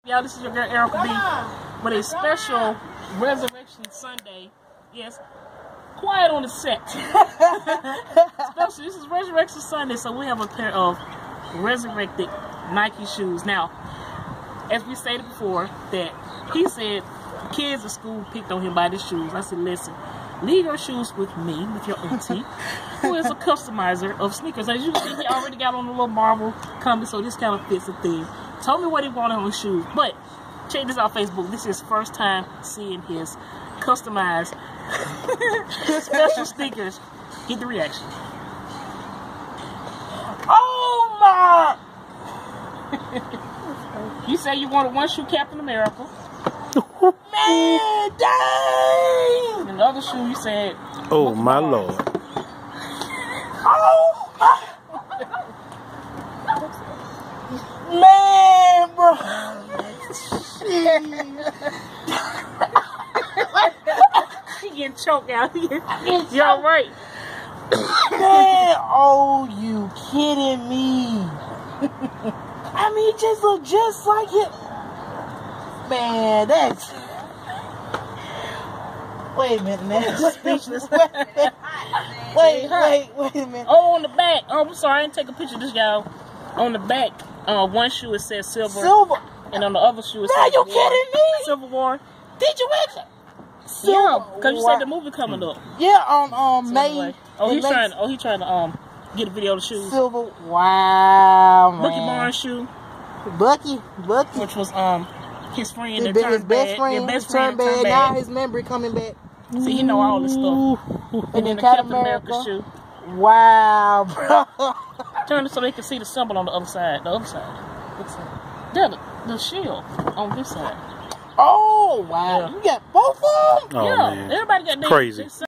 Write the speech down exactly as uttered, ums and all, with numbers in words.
Y'all, this is your girl Erica B with a special Resurrection Sunday. Yes, quiet on the set. Special, this is Resurrection Sunday, so we have a pair of resurrected Nike shoes. Now, as we stated before, that he said kids at school picked on him by the shoes. I said, listen, leave your shoes with me, with your auntie, who is a customizer of sneakers. As you can see, he already got on a little marble coming, so this kind of fits the theme. Told me what he wanted on his shoes, but check this out, Facebook. This is his first time seeing his customized special sneakers. Get the reaction. Oh my! You say you wanted one shoe Captain America. Man, dang! And the other shoe you said. Oh my Lord. Oh my! Man, bro! He getting choked out. You alright? Man, oh, you kidding me? I mean, it just look just like it. Man, that's... Wait a minute, man. Speechless. Wait, wait, wait a minute. Oh, on the back. Oh, I'm sorry. I didn't take a picture of this, y'all. On the back, uh, one shoe it says silver. Silver. And on the other shoe it Man, says you war. kidding me? Civil War. Did you actually? Yeah, because you Wow. said the movie coming up. Yeah, on um, So May. anyway. Oh, he's May- trying. Oh, he trying to um get a video of the shoes. Silver. Wow, man. Bucky Barnes shoe, Bucky, Bucky. which was um his friend His, that be- turned his best bad. friend His best turned friend bad. turned Now bad. his memory coming back. See, he know all this stuff. And, And then then the Captain Captain America, America. shoe. Wow, bro. Turn it so they can see the symbol on the other side. The other side. Which side? Yeah, the, the shield on this side. Oh, wow. Yeah. You got both of them? Oh yeah, man. everybody got their, Crazy. their